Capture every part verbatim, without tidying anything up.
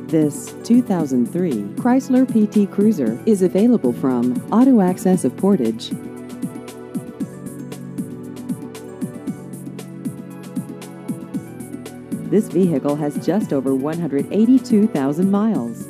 This two thousand three Chrysler P T Cruiser is available from Auto Access of Portage. This vehicle has just over one hundred eighty-two thousand miles.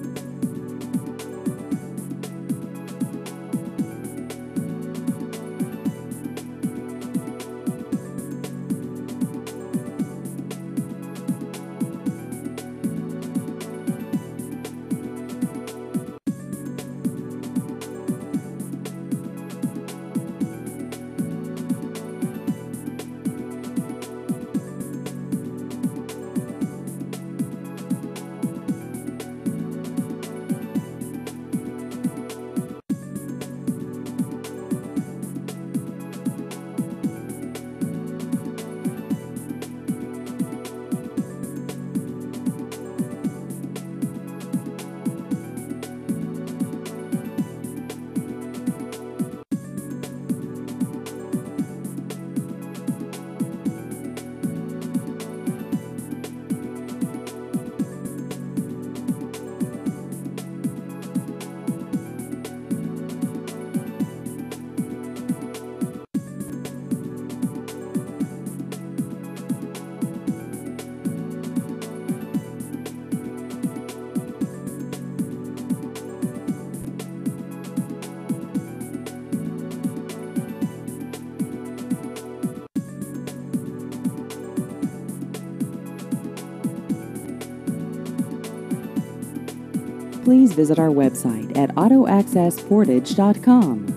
Please visit our website at auto access portage dot com.